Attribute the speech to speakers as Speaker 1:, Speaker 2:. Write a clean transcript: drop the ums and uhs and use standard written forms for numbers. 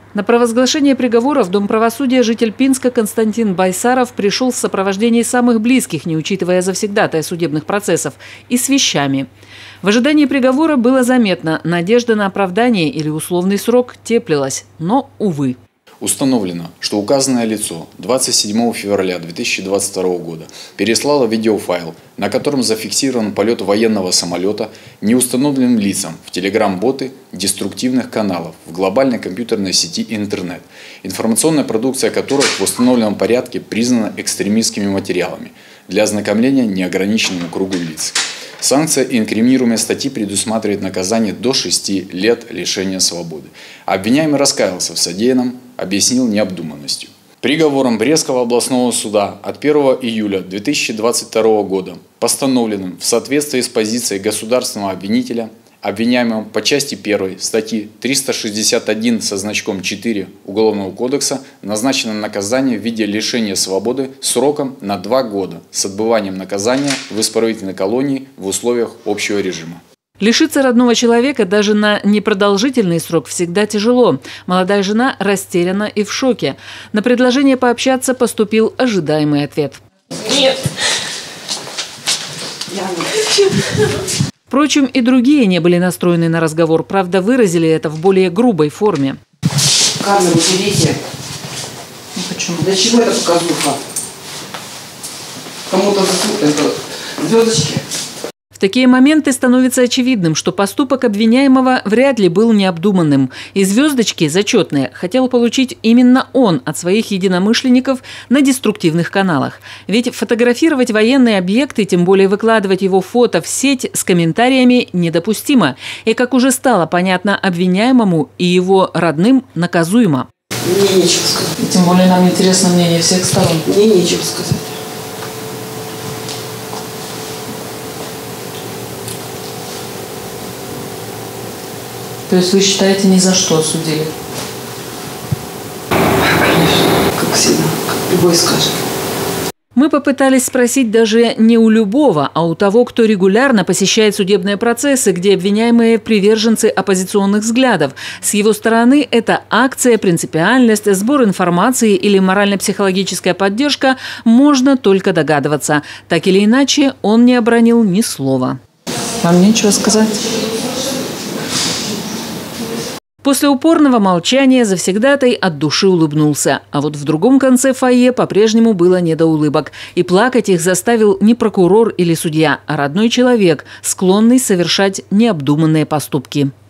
Speaker 1: На провозглашение приговора в Дом правосудия житель Пинска Константин Байсаров пришел в сопровождении самых близких, не учитывая завсегдатая судебных процессов, и с вещами. В ожидании приговора было заметно, надежда на оправдание или условный срок теплилась, но, увы.
Speaker 2: Установлено, что указанное лицо 27 февраля 2022 года переслало видеофайл, на котором зафиксирован полет военного самолета неустановленным лицам в телеграм-боты деструктивных каналов в глобальной компьютерной сети интернет, информационная продукция которых в установленном порядке признана экстремистскими материалами для ознакомления неограниченному кругу лиц. Санкция инкриминируемой статьи предусматривает наказание до 6 лет лишения свободы. Обвиняемый раскаялся в содеянном, объяснил необдуманностью. Приговором Брестского областного суда от 1 июля 2022 года, постановленным в соответствии с позицией государственного обвинителя, обвиняемым по части 1 статьи 361 со значком 4 Уголовного кодекса назначено наказание в виде лишения свободы сроком на 2 года с отбыванием наказания в исправительной колонии в условиях общего режима.
Speaker 1: Лишиться родного человека даже на непродолжительный срок всегда тяжело. Молодая жена растеряна и в шоке. На предложение пообщаться поступил ожидаемый ответ.
Speaker 3: Нет.
Speaker 1: Впрочем, и другие не были настроены на разговор, правда, выразили это в более грубой форме.
Speaker 3: Камеру берите. Ну, почему? Для чего это показуха? Кому-то звездочки.
Speaker 1: В такие моменты становится очевидным, что поступок обвиняемого вряд ли был необдуманным. И звездочки зачетные хотел получить именно он от своих единомышленников на деструктивных каналах. Ведь фотографировать военные объекты, тем более выкладывать его фото в сеть с комментариями недопустимо. И, как уже стало понятно обвиняемому и его родным, наказуемо.
Speaker 3: Мне нечего сказать.
Speaker 4: И тем более нам интересно мнение всех сторон.
Speaker 3: Мне нечего сказать.
Speaker 4: То есть вы считаете, ни за что осудили?
Speaker 3: Конечно, как всегда, как любой скажет.
Speaker 1: Мы попытались спросить даже не у любого, а у того, кто регулярно посещает судебные процессы, где обвиняемые приверженцы оппозиционных взглядов. С его стороны это акция, принципиальность, сбор информации или морально-психологическая поддержка, можно только догадываться. Так или иначе, он не обронил ни слова.
Speaker 4: Вам нечего сказать?
Speaker 1: После упорного молчания завсегдатай от души улыбнулся. А вот в другом конце фойе по-прежнему было не до улыбок. И плакать их заставил не прокурор или судья, а родной человек, склонный совершать необдуманные поступки.